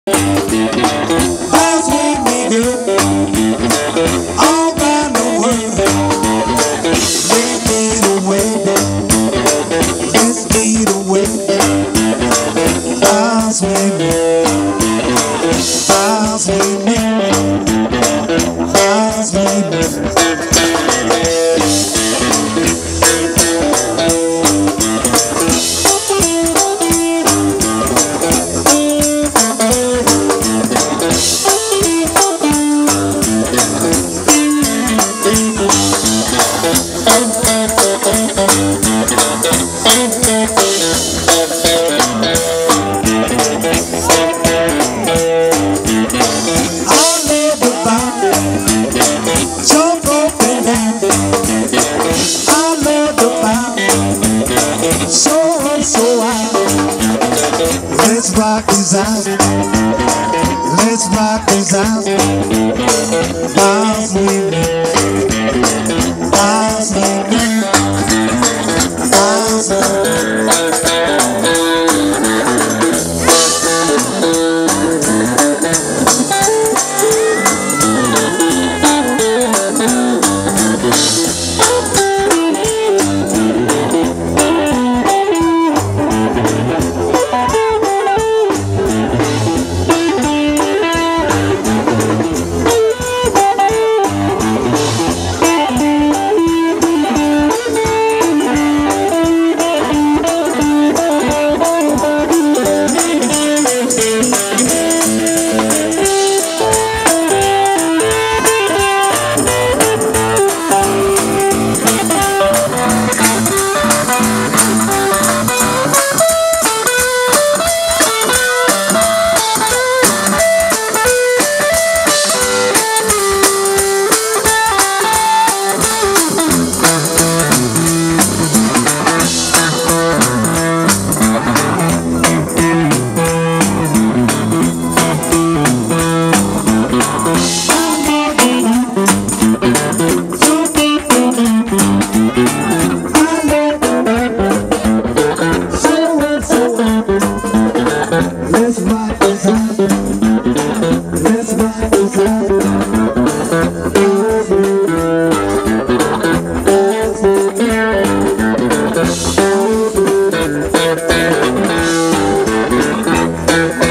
Bounce with me, girl, all around the world. Let's get away, let's get away. Bounce with me, bounce with me, bounce with me. Let's rock this out. Let's rock this out. Bounce with me. Bounce with me. Bounce with me. Let's rock this out. Let's rock this out.